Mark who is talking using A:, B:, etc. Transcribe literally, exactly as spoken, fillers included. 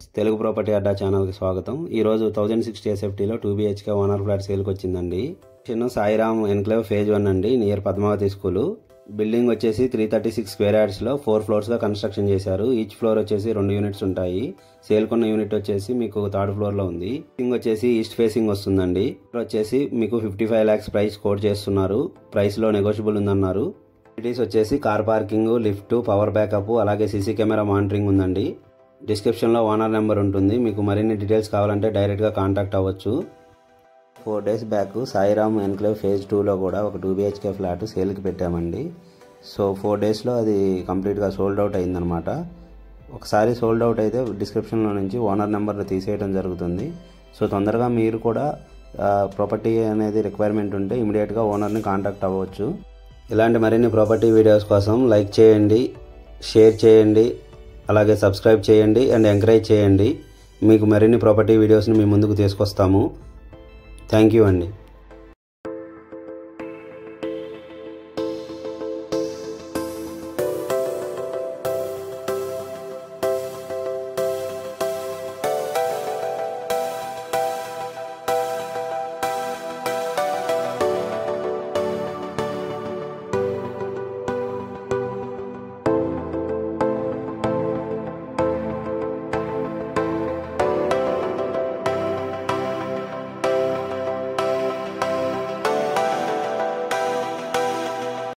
A: Telugu property అడ్డా ఛానల్కి స్వాగతం. ఈరోజు థౌజండ్ సిక్స్టీ ఎస్ఎఫ్టీలో టూ బీహెచ్కే ఓనర్ ఫ్లాట్ సేల్కి వచ్చిందండి. చిన్న సాయిరామ్ ఎన్క్లేవ్ ఫేజ్ వన్ అండి, నియర్ పద్మావతి స్కూలు. బిల్డింగ్ వచ్చేసి త్రీ థర్టీ సిక్స్ స్క్వేర్ యార్డ్స్లో ఫోర్ ఫ్లోర్స్గా కన్స్ట్రక్షన్ చేశారు. ఈచ్ ఫ్లోర్ వచ్చేసి రెండు యూనిట్స్ ఉంటాయి. సేల్కొన్న యూనిట్ వచ్చేసి మీకు థర్డ్ ఫ్లోర్లో ఉంది. బిల్డింగ్ వచ్చేసి ఈస్ట్ ఫేసింగ్ వస్తుందండి. వచ్చేసి మీకు fifty five lakhs price quote చేస్తున్నారు. ప్రైస్లో నెగోషియబుల్ ఉందన్నారు. ఫెసిలిటీస్ వచ్చేసి car parking, lift, power backup, అలాగే సీసీ కెమెరా మానిటరింగ్ ఉందండి. డిస్క్రిప్షన్లో ఓనర్ నెంబర్ ఉంటుంది. మీకు మరిన్ని డీటెయిల్స్ కావాలంటే డైరెక్ట్గా కాంటాక్ట్ అవ్వచ్చు. Four days back Sairam enclave phase టూలో కూడా ఒక టూ బీహెచ్కే ఫ్లాట్ సేల్కి పెట్టామండి. సో ఫోర్ డేస్లో అది కంప్లీట్గా సోల్డ్ అవుట్ అయిందనమాట. ఒకసారి సోల్డ్ అవుట్ అయితే డిస్క్రిప్షన్లో నుంచి ఓనర్ నెంబర్ తీసేయడం జరుగుతుంది. సో తొందరగా మీరు కూడా ప్రాపర్టీ అనేది రిక్వైర్మెంట్ ఉంటే ఇమీడియట్గా ఓనర్ని కాంటాక్ట్ అవ్వచ్చు. ఇలాంటి మరిన్ని ప్రాపర్టీ వీడియోస్ కోసం లైక్ చేయండి, షేర్ చేయండి, అలాగే సబ్స్క్రైబ్ చేయండి అండ్ ఎంకరేజ్ చేయండి. మీకు మరిన్ని ప్రాపర్టీ వీడియోస్ని మీ ముందుకు తీసుకొస్తాము. థ్యాంక్ యూ అండి.